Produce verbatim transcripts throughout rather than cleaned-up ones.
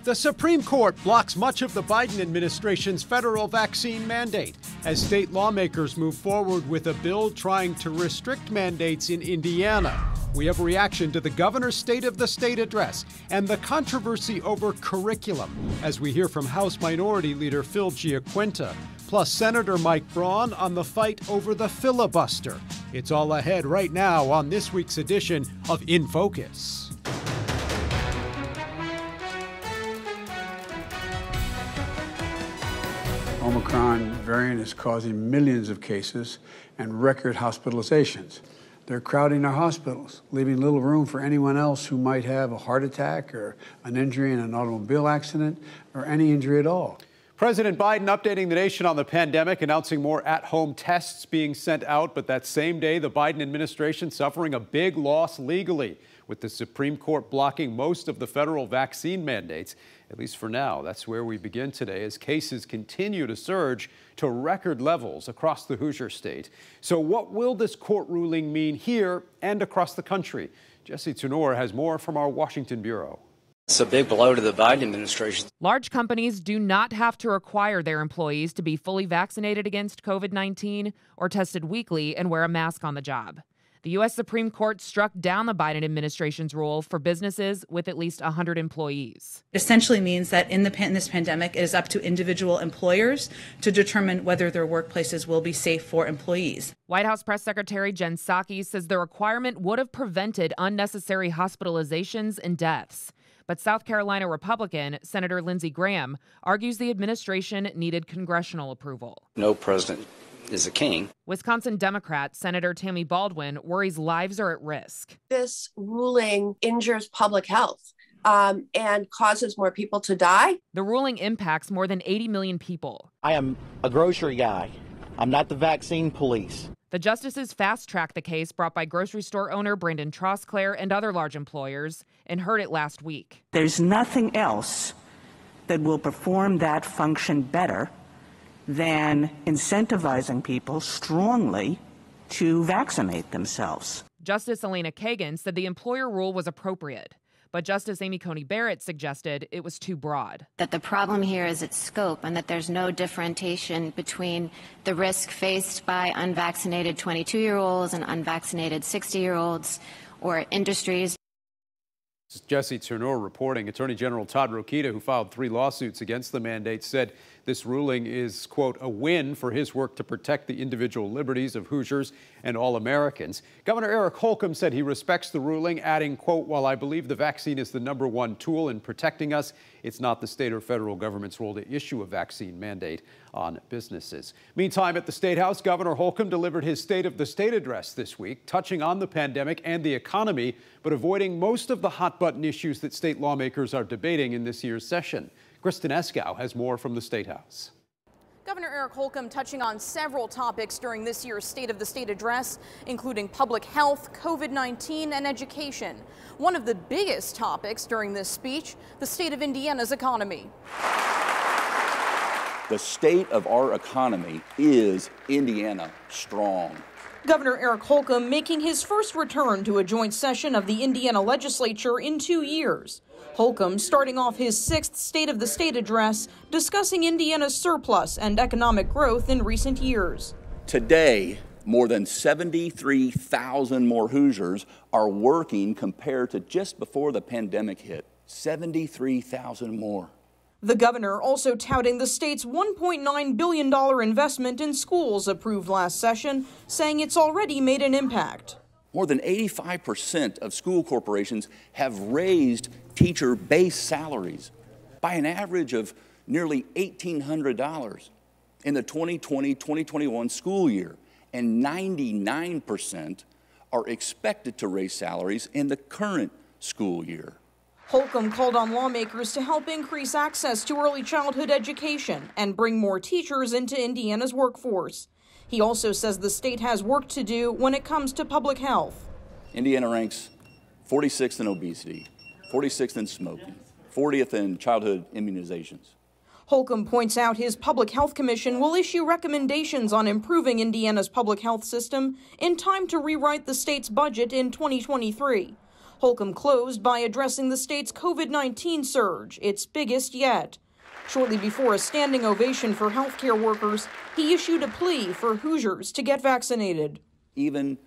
The Supreme Court blocks much of the Biden administration's federal vaccine mandate as state lawmakers move forward with a bill trying to restrict mandates in Indiana. We have a reaction to the governor's State of the State address and the controversy over curriculum as we hear from House Minority Leader Phil Giaquinta, plus Senator Mike Braun on the fight over the filibuster. It's all ahead right now on this week's edition of In Focus. Omicron variant is causing millions of cases and record hospitalizations. They're crowding our hospitals, leaving little room for anyone else who might have a heart attack or an injury in an automobile accident or any injury at all. President Biden updating the nation on the pandemic, announcing more at-home tests being sent out. But that same day, the Biden administration suffering a big loss legally, with the Supreme Court blocking most of the federal vaccine mandates, at least for now. That's where we begin today as cases continue to surge to record levels across the Hoosier state. So what will this court ruling mean here and across the country? Jesse Tunor has more from our Washington bureau. It's a big blow to the Biden administration. Large companies do not have to require their employees to be fully vaccinated against COVID nineteen or tested weekly and wear a mask on the job. The U S Supreme Court struck down the Biden administration's rule for businesses with at least one hundred employees. It essentially means that in, the, in this pandemic, it is up to individual employers to determine whether their workplaces will be safe for employees. White House Press Secretary Jen Psaki says the requirement would have prevented unnecessary hospitalizations and deaths. But South Carolina Republican Senator Lindsey Graham argues the administration needed congressional approval. No president is a king. Wisconsin Democrat Senator Tammy Baldwin worries lives are at risk. This ruling injures public health um, and causes more people to die. The ruling impacts more than eighty million people. I am a grocery guy. I'm not the vaccine police. The justices fast-tracked the case brought by grocery store owner Brandon Trosclair and other large employers and heard it last week. There's nothing else that will perform that function better than incentivizing people strongly to vaccinate themselves. Justice Elena Kagan said the employer rule was appropriate, but Justice Amy Coney Barrett suggested it was too broad. That the problem here is its scope and that there's no differentiation between the risk faced by unvaccinated twenty-two-year-olds and unvaccinated sixty-year-olds or industries. This is Jesse Tunor reporting. Attorney General Todd Rokita, who filed three lawsuits against the mandate, said this ruling is, quote, a win for his work to protect the individual liberties of Hoosiers and all Americans. Governor Eric Holcomb said he respects the ruling, adding, quote, while I believe the vaccine is the number one tool in protecting us, it's not the state or federal government's role to issue a vaccine mandate on businesses. Meantime, at the State House, Governor Holcomb delivered his State of the State address this week, touching on the pandemic and the economy, but avoiding most of the hot-button issues that state lawmakers are debating in this year's session. Kristen Eskow has more from the State House. Governor Eric Holcomb touching on several topics during this year's State of the State address, including public health, COVID nineteen, and education. One of the biggest topics during this speech, the state of Indiana's economy. The state of our economy is Indiana strong. Governor Eric Holcomb making his first return to a joint session of the Indiana legislature in two years. Holcomb starting off his sixth State of the State address, discussing Indiana's surplus and economic growth in recent years. Today, more than seventy-three thousand more Hoosiers are working compared to just before the pandemic hit. seventy-three thousand more. The governor also touting the state's one point nine billion dollars investment in schools approved last session, saying it's already made an impact. More than eighty-five percent of school corporations have raised teacher base salaries by an average of nearly eighteen hundred dollars in the twenty twenty twenty twenty-one school year, and ninety-nine percent are expected to raise salaries in the current school year. Holcomb called on lawmakers to help increase access to early childhood education and bring more teachers into Indiana's workforce. He also says the state has work to do when it comes to public health. Indiana ranks forty-sixth in obesity, forty-sixth in smoking, fortieth in childhood immunizations. Holcomb points out his Public Health Commission will issue recommendations on improving Indiana's public health system in time to rewrite the state's budget in twenty twenty-three. Holcomb closed by addressing the state's COVID nineteen surge, its biggest yet. Shortly before a standing ovation for healthcare workers, he issued a plea for Hoosiers to get vaccinated. Even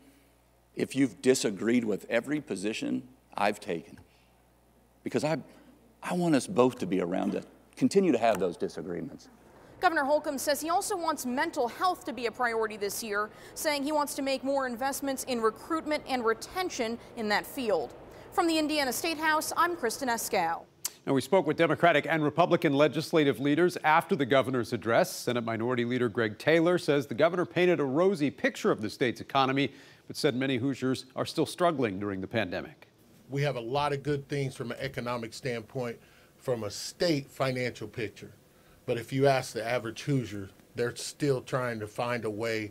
if you've disagreed with every position I've taken, because I, I want us both to be around to continue to have those disagreements. Governor Holcomb says he also wants mental health to be a priority this year, saying he wants to make more investments in recruitment and retention in that field. From the Indiana State House, I'm Kristen Escow. And we spoke with Democratic and Republican legislative leaders after the governor's address. Senate Minority Leader Greg Taylor says the governor painted a rosy picture of the state's economy, but said many Hoosiers are still struggling during the pandemic. We have a lot of good things from an economic standpoint, from a state financial picture. But if you ask the average Hoosier, they're still trying to find a way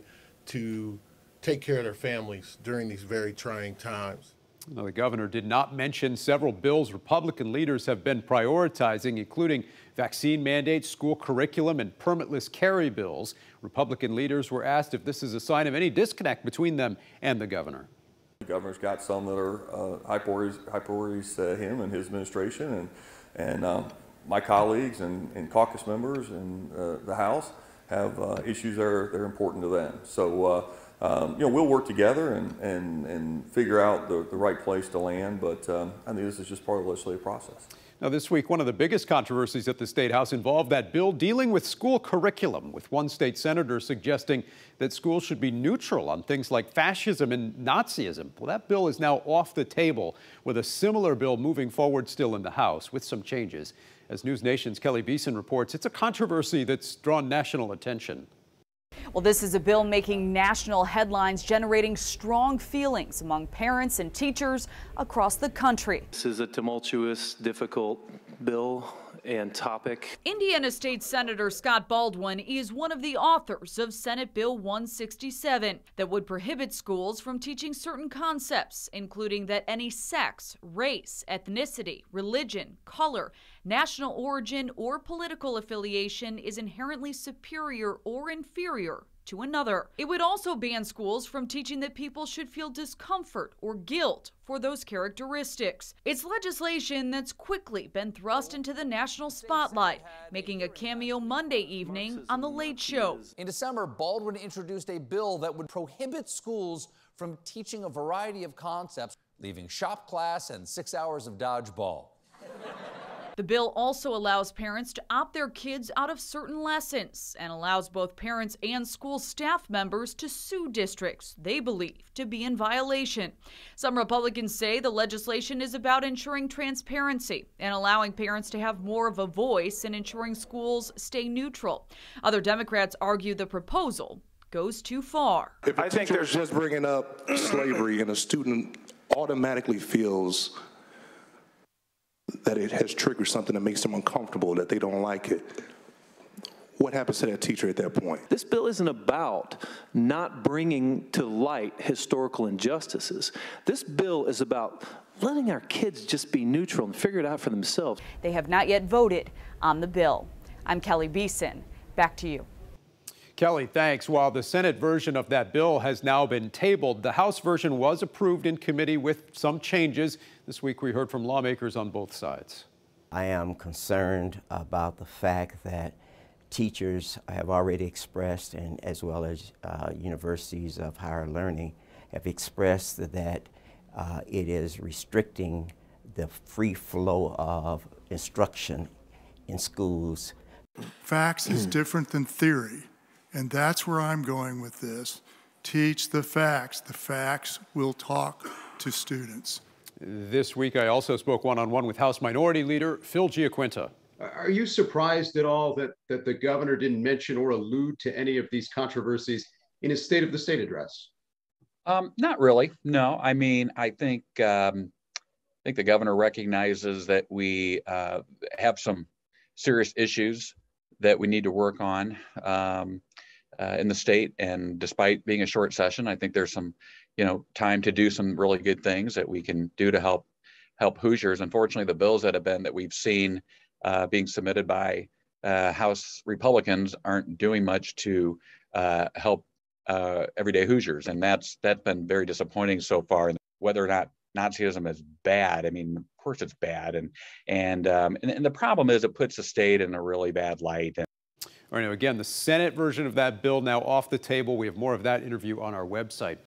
to take care of their families during these very trying times. Now, the governor did not mention several bills Republican leaders have been prioritizing, including vaccine mandates, school curriculum, and permitless carry bills. Republican leaders were asked if this is a sign of any disconnect between them and the governor. The governor's got some that are uh, high priorities, high priorities to him and his administration, and, and um, my colleagues and, and caucus members in uh, the House have uh, issues that are, that are important to them. So, uh, um, you know, we'll work together and, and, and figure out the, the right place to land, but um, I think this is just part of the legislative process. Now, this week, one of the biggest controversies at the State House involved that bill dealing with school curriculum, with one state senator suggesting that schools should be neutral on things like fascism and Nazism. Well, that bill is now off the table, with a similar bill moving forward still in the House with some changes. As News Nation's Kelly Beeson reports, it's a controversy that's drawn national attention. Well, this is a bill making national headlines, generating strong feelings among parents and teachers across the country. This is a tumultuous, difficult bill and topic. Indiana State Senator Scott Baldwin is one of the authors of Senate Bill one sixty-seven that would prohibit schools from teaching certain concepts, including that any sex, race, ethnicity, religion, color, national origin, or political affiliation is inherently superior or inferior to another. It would also ban schools from teaching that people should feel discomfort or guilt for those characteristics. It's legislation that's quickly been thrust into the national spotlight, making a cameo Monday evening on The Late Show. In December, Baldwin introduced a bill that would prohibit schools from teaching a variety of concepts, leaving shop class and six hours of dodgeball. The bill also allows parents to opt their kids out of certain lessons and allows both parents and school staff members to sue districts they believe to be in violation. Some Republicans say the legislation is about ensuring transparency and allowing parents to have more of a voice in ensuring schools stay neutral. Other Democrats argue the proposal goes too far. If a teacher is just bringing up slavery and a student automatically feels that it has triggered something that makes them uncomfortable, that they don't like it, what happens to that teacher at that point? This bill isn't about not bringing to light historical injustices. This bill is about letting our kids just be neutral and figure it out for themselves. They have not yet voted on the bill. I'm Kelly Beeson. Back to you. Kelly, thanks. While the Senate version of that bill has now been tabled, the House version was approved in committee with some changes. This week we heard from lawmakers on both sides. I am concerned about the fact that teachers have already expressed, and as well as uh, universities of higher learning have expressed that uh, it is restricting the free flow of instruction in schools. Facts is different than theory. And that's where I'm going with this. Teach the facts. The facts will talk to students. This week, I also spoke one-on-one with House Minority Leader Phil Giaquinta. Are you surprised at all that, that the governor didn't mention or allude to any of these controversies in his State of the State address? Um, not really, no. I mean, I think, um, I think the governor recognizes that we uh, have some serious issues that we need to work on. Um, Uh, in the state, and despite being a short session, I think there's some, you know, time to do some really good things that we can do to help help Hoosiers. Unfortunately, the bills that have been that we've seen uh, being submitted by uh, House Republicans aren't doing much to uh, help uh, everyday Hoosiers, and that's that's been very disappointing so far. Whether or not Nazism is bad. I mean, of course it's bad, and and um, and, and the problem is it puts the state in a really bad light. And all right, now again, the Senate version of that bill now off the table. We have more of that interview on our website.